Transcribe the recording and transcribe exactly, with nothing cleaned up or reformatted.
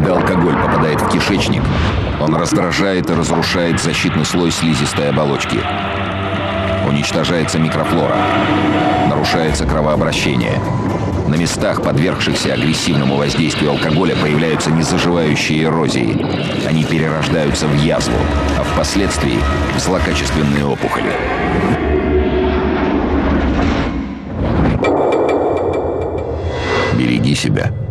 Когда алкоголь попадает в кишечник, он раздражает и разрушает защитный слой слизистой оболочки. Уничтожается микрофлора. Нарушается кровообращение. На местах, подвергшихся агрессивному воздействию алкоголя, появляются незаживающие эрозии. Они перерождаются в язву, а впоследствии в злокачественные опухоли. Береги себя.